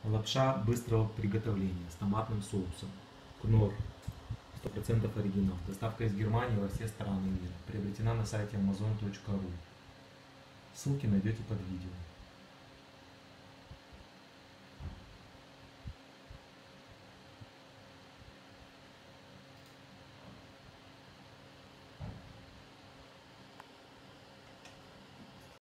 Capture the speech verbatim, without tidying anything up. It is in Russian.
Лапша быстрого приготовления с томатным соусом. Кнор. сто процентов оригинал. Доставка из Германии во все страны мира. Приобретена на сайте амазон точка ру. Ссылки найдете под видео.